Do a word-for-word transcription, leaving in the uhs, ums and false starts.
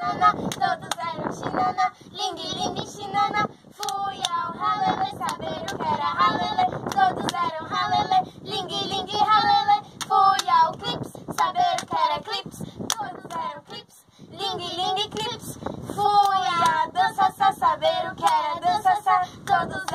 xinana, todos eram xinana, ling, ling, xinana. Fui ao halele saber o que era halele, todos eram halele, ling, ling, halele. Fui ao clips saber o que era clips, todos eram clips, ling, ling, clips. Fui à dança só saber o que era dança só, todos